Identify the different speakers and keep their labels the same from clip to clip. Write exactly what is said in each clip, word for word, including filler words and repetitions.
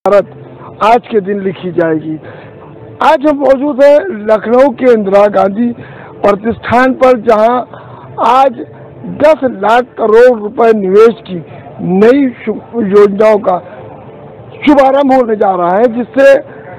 Speaker 1: भारत आज के दिन लिखी जाएगी। आज हम मौजूद हैं लखनऊ के इंदिरा गांधी प्रतिष्ठान पर, जहां आज दस लाख करोड़ रुपए निवेश की नई योजनाओं का शुभारंभ होने जा रहा है, जिससे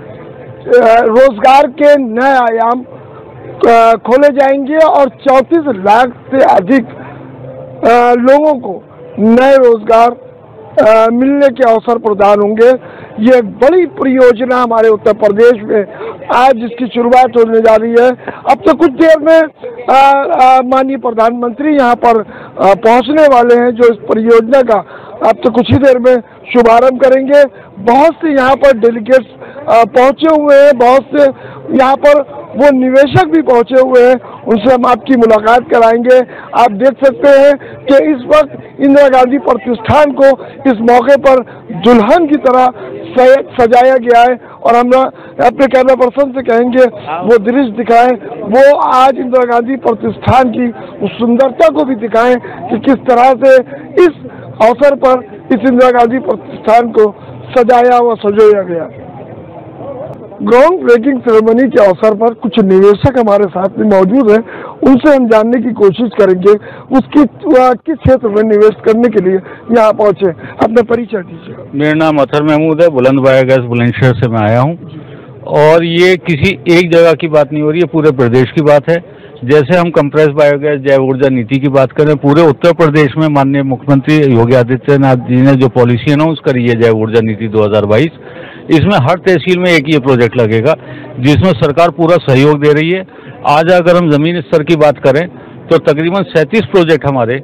Speaker 1: रोजगार के नए आयाम खोले जाएंगे और चौंतीस लाख से अधिक लोगों को नए रोजगार मिलने के अवसर प्रदान होंगे। ये एक बड़ी परियोजना हमारे उत्तर प्रदेश में आज इसकी शुरुआत होने जा रही है। अब तो कुछ देर में माननीय प्रधानमंत्री यहाँ पर पहुँचने वाले हैं, जो इस परियोजना का अब तो कुछ ही देर में शुभारंभ करेंगे। बहुत से यहाँ पर डेलीगेट्स पहुँचे हुए हैं, बहुत से यहाँ पर वो निवेशक भी पहुँचे हुए हैं, उनसे हम आपकी मुलाकात कराएंगे। आप देख सकते हैं कि इस वक्त इंदिरा गांधी प्रतिष्ठान को इस मौके पर दुल्हन की तरह सजाया गया है और हम अपने कैमरा पर्सन से कहेंगे वो दृश्य दिखाएं, वो आज इंदिरा गांधी प्रतिष्ठान की उस सुंदरता को भी दिखाएं कि किस तरह से इस अवसर पर इस इंदिरा गांधी प्रतिष्ठान को सजाया व सजोया गया। ग्राउंड ब्रेकिंग सेरेमनी के अवसर पर कुछ निवेशक हमारे साथ में मौजूद हैं, उनसे हम जानने की कोशिश करेंगे उसकी किस क्षेत्र में निवेश करने के लिए यहाँ पहुँचे। अपना परिचय दीजिए।
Speaker 2: मेरा नाम अतर महमूद है, बुलंद बायोगैस बुलंदशहर से मैं आया हूँ और ये किसी एक जगह की बात नहीं हो रही है, पूरे प्रदेश की बात है। जैसे हम कंप्रेस बायोगैस जैव ऊर्जा नीति की बात करें, पूरे उत्तर प्रदेश में माननीय मुख्यमंत्री योगी आदित्यनाथ जी ने जो पॉलिसी अनाउंस करी है जैव ऊर्जा नीति दो हज़ार बाईस, इसमें हर तहसील में एक ये प्रोजेक्ट लगेगा जिसमें सरकार पूरा सहयोग दे रही है। आज अगर हम जमीन स्तर की बात करें तो तकरीबन सैंतीस प्रोजेक्ट हमारे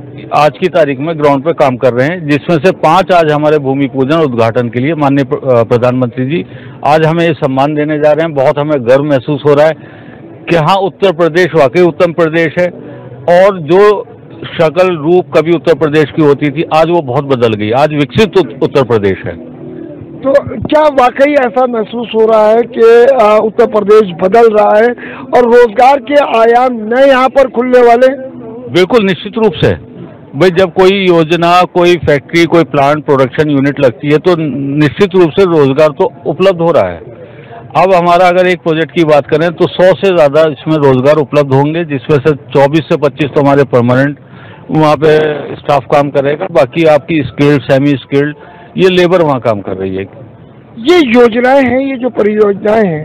Speaker 2: आज की तारीख में ग्राउंड पे काम कर रहे हैं, जिसमें से पांच आज हमारे भूमि पूजन उद्घाटन के लिए माननीय प्रधानमंत्री जी आज हमें ये सम्मान देने जा रहे हैं। बहुत हमें गर्व महसूस हो रहा है कि हाँ, उत्तर प्रदेश वाकई उत्तम प्रदेश है और जो शक्ल रूप कभी उत्तर प्रदेश की होती थी आज वो बहुत बदल गई, आज विकसित उत्तर प्रदेश है।
Speaker 1: तो क्या वाकई ऐसा महसूस हो रहा है कि उत्तर प्रदेश बदल रहा है और रोजगार के आयाम नए यहाँ पर खुलने वाले?
Speaker 2: बिल्कुल निश्चित रूप से भाई, जब कोई योजना, कोई फैक्ट्री, कोई प्लांट, प्रोडक्शन यूनिट लगती है तो निश्चित रूप से रोजगार तो उपलब्ध हो रहा है। अब हमारा अगर एक प्रोजेक्ट की बात करें तो सौ से ज़्यादा इसमें रोजगार उपलब्ध होंगे, जिसमें से चौबीस से पच्चीस तो हमारे परमानेंट वहाँ पे स्टाफ काम करेगा, बाकी आपकी स्किल्ड, सेमी स्किल्ड ये लेबर वहाँ काम कर रही है।
Speaker 1: ये योजनाएं हैं, ये जो परियोजनाएं हैं,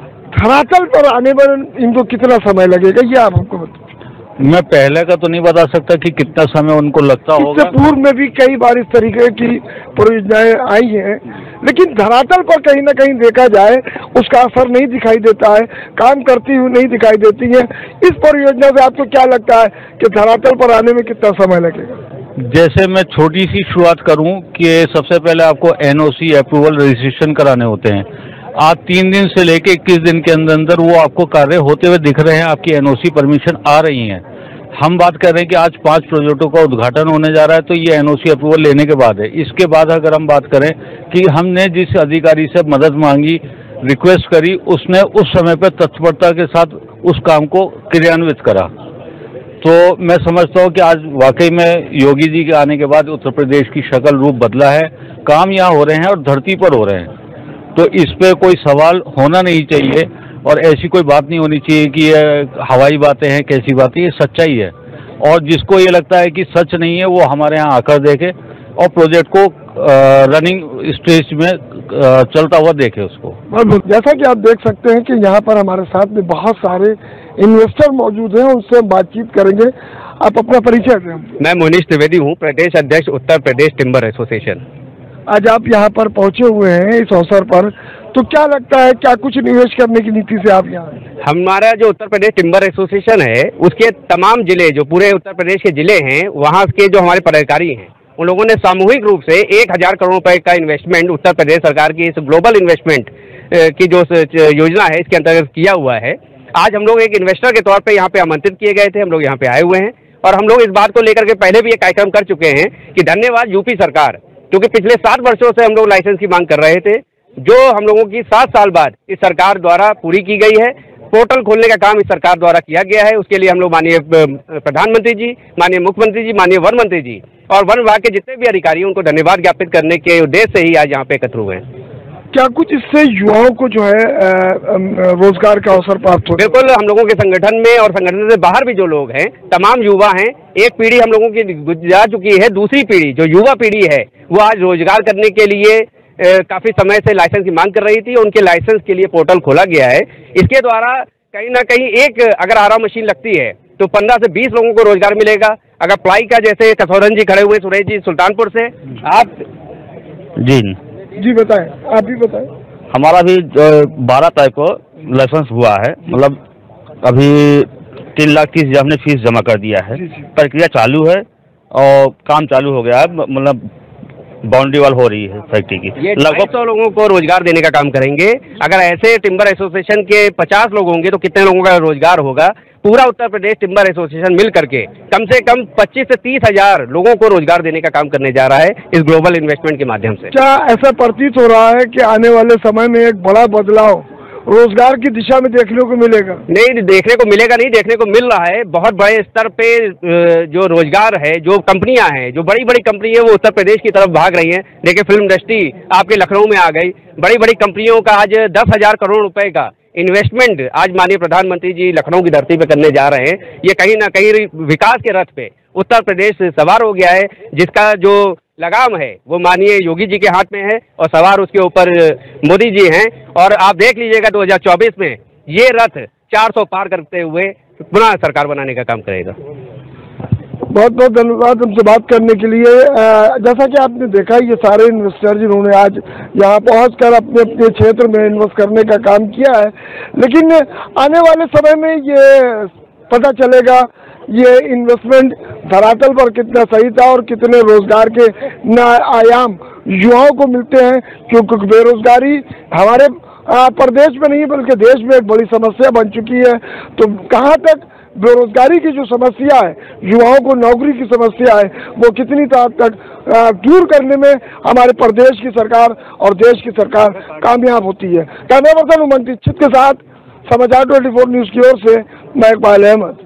Speaker 1: धरातल पर आने पर इनको कितना समय लगेगा, ये आप हमको बताइए।
Speaker 2: मैं पहले का तो नहीं बता सकता कि कितना समय उनको लगता होगा।
Speaker 1: इससे पूर्व में भी कई बार इस तरीके की परियोजनाएं आई हैं, लेकिन धरातल पर कहीं ना कहीं देखा जाए उसका असर नहीं दिखाई देता है, काम करती हुई नहीं दिखाई देती है। इस परियोजना से आपको क्या लगता है कि धरातल पर आने में कितना समय लगेगा?
Speaker 2: जैसे मैं छोटी सी शुरुआत करूं कि सबसे पहले आपको एनओसी अप्रूवल रजिस्ट्रेशन कराने होते हैं। आज तीन दिन से लेके इक्कीस दिन के अंदर अंदर वो आपको कार्य होते हुए दिख रहे हैं, आपकी एनओसी परमिशन आ रही हैं। हम बात कर रहे हैं कि आज पांच प्रोजेक्टों का उद्घाटन होने जा रहा है, तो ये एनओसी अप्रूवल लेने के बाद है। इसके बाद अगर हम बात करें कि हमने जिस अधिकारी से मदद मांगी, रिक्वेस्ट करी, उसने उस समय पर तत्परता के साथ उस काम को क्रियान्वित करा। तो मैं समझता हूँ कि आज वाकई में योगी जी के आने के बाद उत्तर प्रदेश की शक्ल रूप बदला है, काम यहाँ हो रहे हैं और धरती पर हो रहे हैं। तो इस पे कोई सवाल होना नहीं चाहिए और ऐसी कोई बात नहीं होनी चाहिए कि ये हवाई बातें हैं, कैसी बातें, ये सच्चाई है। और जिसको ये लगता है कि सच नहीं है वो हमारे यहाँ आकर देखे और प्रोजेक्ट को रनिंग स्टेज में चलता हुआ देखे उसको।
Speaker 1: जैसा कि आप देख सकते हैं कि यहाँ पर हमारे साथ में बहुत सारे इन्वेस्टर मौजूद हैं, उनसे हम बातचीत करेंगे। आप अपना परिचय दें।
Speaker 3: मैं मोनीश त्रिवेदी हूँ, प्रदेश अध्यक्ष उत्तर प्रदेश टिम्बर एसोसिएशन।
Speaker 1: आज आप यहाँ पर पहुँचे हुए हैं इस अवसर पर, तो क्या लगता है, क्या कुछ निवेश करने की नीति से आप यहाँ?
Speaker 3: हमारा जो उत्तर प्रदेश टिम्बर एसोसिएशन है उसके तमाम जिले, जो पूरे उत्तर प्रदेश के जिले हैं, वहाँ के जो हमारे पदाधिकारी हैं उन लोगों ने सामूहिक रूप से एक हजार करोड़ रुपए का इन्वेस्टमेंट उत्तर प्रदेश सरकार की इस ग्लोबल इन्वेस्टमेंट की जो योजना है इसके अंतर्गत किया हुआ है। आज हम लोग एक इन्वेस्टर के तौर पे यहाँ पे आमंत्रित किए गए थे, हम लोग यहाँ पे आए हुए हैं और हम लोग इस बात को लेकर के पहले भी एक कार्यक्रम कर चुके हैं कि धन्यवाद यूपी सरकार, क्योंकि पिछले सात वर्षों से हम लोग लाइसेंस की मांग कर रहे थे, जो हम लोगों की सात साल बाद इस सरकार द्वारा पूरी की गई है। पोर्टल खोलने का काम इस सरकार द्वारा किया गया है, उसके लिए हम लोग माननीय प्रधानमंत्री जी, माननीय मुख्यमंत्री जी, माननीय वन मंत्री जी और वन विभाग के जितने भी अधिकारी हैं उनको धन्यवाद ज्ञापित करने के उद्देश्य से ही आज यहाँ पे एकत्र हुए हैं।
Speaker 1: क्या कुछ इससे युवाओं को जो है रोजगार का अवसर प्राप्त हो?
Speaker 3: बिल्कुल, हम लोगों के संगठन में और संगठन से बाहर भी जो लोग हैं, तमाम युवा हैं। एक पीढ़ी हम लोगों की गुजर चुकी है, दूसरी पीढ़ी जो युवा पीढ़ी है वो आज रोजगार करने के लिए काफी समय से लाइसेंस की मांग कर रही थी। उनके लाइसेंस के लिए पोर्टल खोला गया है। इसके द्वारा कहीं ना कहीं एक अगर आरा मशीन लगती है तो पंद्रह से बीस लोगों को रोजगार मिलेगा। अगर प्लाई का, जैसे कसौरन जी खड़े हुए सुरेश जी सुल्तानपुर से, आप
Speaker 2: जी
Speaker 1: जी बताएं, आप भी बताएं।
Speaker 2: हमारा भी बारह तारीख को लाइसेंस हुआ है, मतलब अभी तीन लाख तीस हजार हमने फीस जमा कर दिया है। प्रक्रिया चालू है और काम चालू हो गया है, मतलब बाउंड्री वाल हो रही है फैक्ट्री की।
Speaker 3: ये लगभग सौ लोगों को रोजगार देने का काम करेंगे। अगर ऐसे टिम्बर एसोसिएशन के पचास लोग होंगे तो कितने लोगों का रोजगार होगा? पूरा उत्तर प्रदेश टिम्बर एसोसिएशन मिल करके कम से कम पच्चीस से तीस हजार लोगों को रोजगार देने का काम करने जा रहा है इस ग्लोबल इन्वेस्टमेंट के माध्यम से।
Speaker 1: क्या ऐसा प्रतीत हो रहा है कि आने वाले समय में एक बड़ा बदलाव रोजगार की दिशा में देखने को मिलेगा?
Speaker 3: नहीं, देखने को मिलेगा नहीं, देखने को मिल रहा है। बहुत बड़े स्तर पे जो रोजगार है, जो कंपनियां हैं, जो बड़ी बड़ी कंपनी है वो उत्तर प्रदेश की तरफ भाग रही हैं। देखिए, फिल्म इंडस्ट्री आपके लखनऊ में आ गई। बड़ी बड़ी कंपनियों का आज दस हजार करोड़ रुपए का इन्वेस्टमेंट आज माननीय प्रधानमंत्री जी लखनऊ की धरती पे करने जा रहे हैं। ये कहीं ना कहीं विकास के रथ पे उत्तर प्रदेश सवार हो गया है, जिसका जो लगाम है वो माननीय योगी जी के हाथ में है और सवार उसके ऊपर मोदी जी हैं। और आप देख लीजिएगा दो हजार चौबीस में ये रथ चार सौ पार करते हुए पुनः सरकार बनाने का काम करेगा।
Speaker 1: बहुत बहुत धन्यवाद हमसे बात करने के लिए। जैसा कि आपने देखा, ये सारे इन्वेस्टर जिन्होंने आज यहाँ पहुंचकर अपने अपने क्षेत्र में इन्वेस्ट करने का काम किया है, लेकिन आने वाले समय में ये पता चलेगा ये इन्वेस्टमेंट धरातल पर कितना सही था और कितने रोजगार के नए आयाम युवाओं को मिलते हैं, क्योंकि बेरोजगारी हमारे प्रदेश में नहीं बल्कि देश में एक बड़ी समस्या बन चुकी है। तो कहाँ तक बेरोजगारी की जो समस्या है, युवाओं को नौकरी की समस्या है, वो कितनी तक दूर करने में हमारे प्रदेश की सरकार और देश की सरकार कामयाब होती है। कैमरा पर्सन उमंग दीक्षित के साथ समाचार चौबीस न्यूज की ओर से मैं इकबाल अहमद।